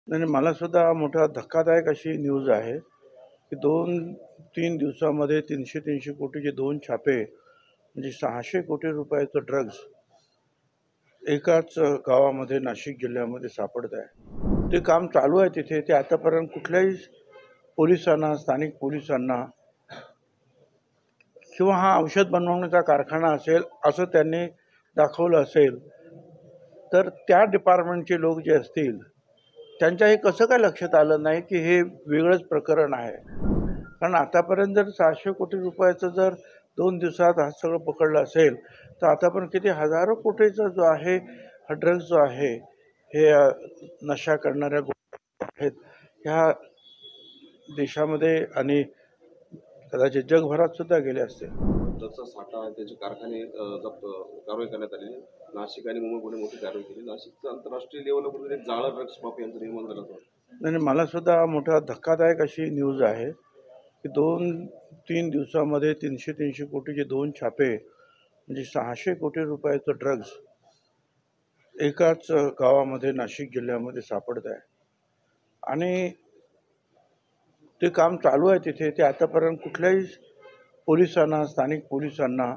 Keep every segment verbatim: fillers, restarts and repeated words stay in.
नाही नाही, मला सुद्धा मोठा धक्कादायक अशी न्यूज आहे की दोन तीन दिवसामध्ये तीनशे तीनशे कोटीचे दोन छापे म्हणजे सहाशे कोटी रुपयाचं ड्रग्ज एकाच गावामध्ये नाशिक जिल्ह्यामध्ये सापडत आहे. ते काम चालू आहे तिथे. ते आतापर्यंत कुठल्याही पोलिसांना, स्थानिक पोलिसांना किंवा हा औषध बनवण्याचा कारखाना असेल असं त्यांनी दाखवलं असेल तर त्या डिपार्टमेंटचे लोक जे असतील त्यांच्या हे कसं काय लक्षात आलं नाही की हे वेगळंच प्रकरण आहे. कारण आतापर्यंत जर सहाशे कोटी रुपयाचं जर दोन दिवसात हा सगळं पकडलं असेल तर आतापर्यंत किती हजारो कोटीचा जो आहे हा ड्रग्ज जो आहे हे नशा करणाऱ्या गोष्टी आहेत ह्या देशामध्ये आणि कदाचित जगभरात सुद्धा गेले असते. त्याचा साठा त्याचे कारखाने जप्त कारवाई करण्यात आलेली. नाशिक आणि मुंबईमध्ये मोठी कारवाई केली. नाशिकचं आंतरराष्ट्रीय लेवलवर एक जाळं ड्रग्स माफियांचं निर्माण झालं होतं. नाही नाही, मला सुद्धा मोठा धक्कादायक अशी न्यूज आहे की दोन तीन दिवसामध्ये तीनशे तीनशे कोटीचे दोन छापे म्हणजे सहाशे कोटी रुपयाचं ड्रग्ज एकाच गावामध्ये नाशिक जिल्ह्यामध्ये सापडत आहे. आणि ते काम चालू आहे तिथे. ते आतापर्यंत कुठल्याही पोलिसांना, स्थानिक पोलिसांना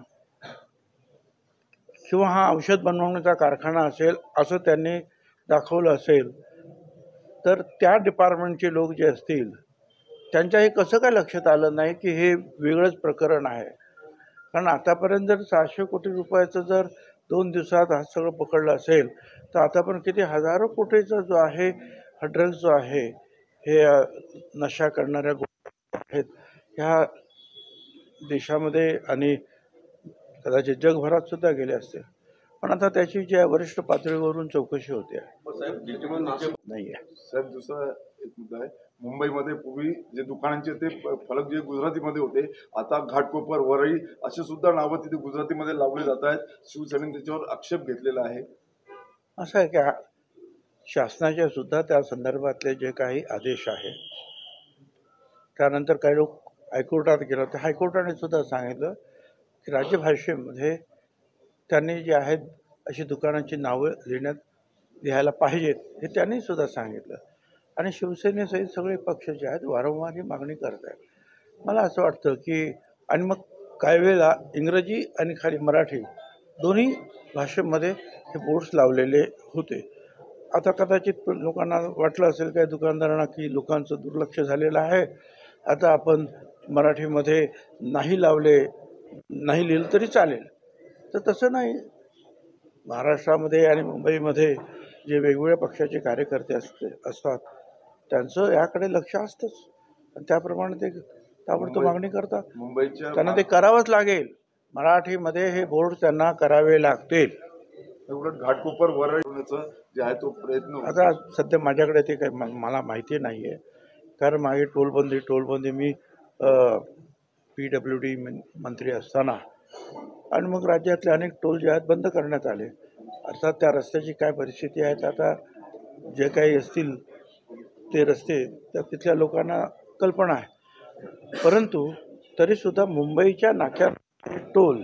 किंवा हा औषध बनवण्याचा कारखाना असेल असं त्यांनी दाखवलं असेल तर त्या डिपार्टमेंटचे लोक जे असतील त्यांच्या हे कसं काय लक्षात आलं नाही की हे वेगळंच प्रकरण आहे. कारण आतापर्यंत जर सहाशे कोटी रुपयाचं जर दोन दिवसात हा सगळं पकडलं असेल तर आतापर्यंत किती हजारो कोटीचा जो आहे हा ड्रग्ज जो आहे हे नशा करणाऱ्या गोष्टी आहेत ह्या देशामध्ये आणि कदाचित जगभरात सुद्धा गेले असते. पण आता त्याची ज्या वरिष्ठ पातळीवरून चौकशी होते नाही आहे. साहेब दुसरा एक मुद्दा आहे. मुंबईमध्ये पूर्वी जे दुकानांचे ते फलक जे गुजरातीमध्ये होते आता घाटकोपर वरळी असे सुद्धा नावं तिथे गुजरातीमध्ये लावले जात आहेत. शिवसेनेने त्याच्यावर आक्षेप घेतलेला आहे. असं आहे की शासनाचे सुद्धा त्या संदर्भातले जे काही आदेश आहे त्यानंतर काही लोक हायकोर्टात गेलं तर हायकोर्टाने सुद्धा सांगितलं की राज्यभाषेमध्ये त्यांनी जे आहेत अशी दुकानांची नावं लिहिण्यात लिहायला पाहिजेत हे त्यांनी सुद्धा सांगितलं. आणि शिवसेनेसहित सगळे पक्ष जे आहेत वारंवार ही मागणी करत आहेत. मला असं वाटतं की आणि मग काही वेळेला इंग्रजी आणि खाली मराठी दोन्ही भाषेमध्ये हे बोर्ड्स लावलेले होते. आता कदाचित लोकांना वाटलं असेल काही दुकानदारांना की लोकांचं दुर्लक्ष झालेलं आहे, आता आपण मराठीमध्ये नाही लावले नाही लिहिलं तरी चालेल. तर तसं नाही. महाराष्ट्रामध्ये आणि मुंबईमध्ये जे वेगवेगळ्या पक्षाचे कार्यकर्ते असते असतात त्यांचं याकडे लक्ष असतंच आणि त्याप्रमाणे ते ताबडतोब मागणी करतात. मुंबईच्या त्यांना ते करावंच लागेल. मराठीमध्ये हे बोर्ड त्यांना करावे लागतील. एवढं घाटकोपर वरळीचं जे आहे तो प्रयत्न आता सध्या माझ्याकडे ते काही मला माहिती नाही आहे. कारण मागे टोलबंदी टोलबंदी मी पी डब्ल्यू डी मंत्री असताना आणि मग राज्यातले अनेक टोल जे आहेत बंद करण्यात आले. अर्थात त्या रस्त्याची काय परिस्थिती आहे आता जे काही असतील ते रस्ते त्या तिथल्या लोकांना कल्पना आहे. परंतु तरीसुद्धा मुंबईच्या नाक्यात टोल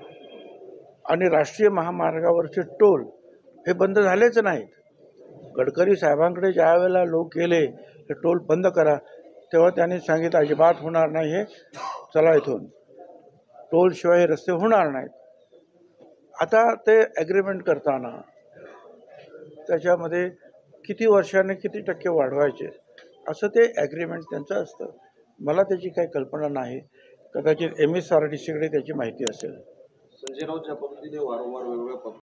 आणि राष्ट्रीय महामार्गावरचे टोल हे बंद झालेच नाहीत. गडकरी साहेबांकडे ज्या वेळेला लोक गेले हे टोल बंद करा तेव्हा त्यांनी सांगितलं अजिबात होणार नाही, हे चला इथून टोलशिवाय हे रस्ते होणार नाहीत. आता ते ॲग्रीमेंट करताना त्याच्यामध्ये किती वर्षाने किती टक्के वाढवायचे असं ते ॲग्रीमेंट त्यांचं असतं. मला त्याची काही कल्पना नाही. कदाचित एम एस आर टी सीकडे त्याची माहिती असेल. संजय राऊत ज्या पद्धतीने वारंवार वेगवेगळ्या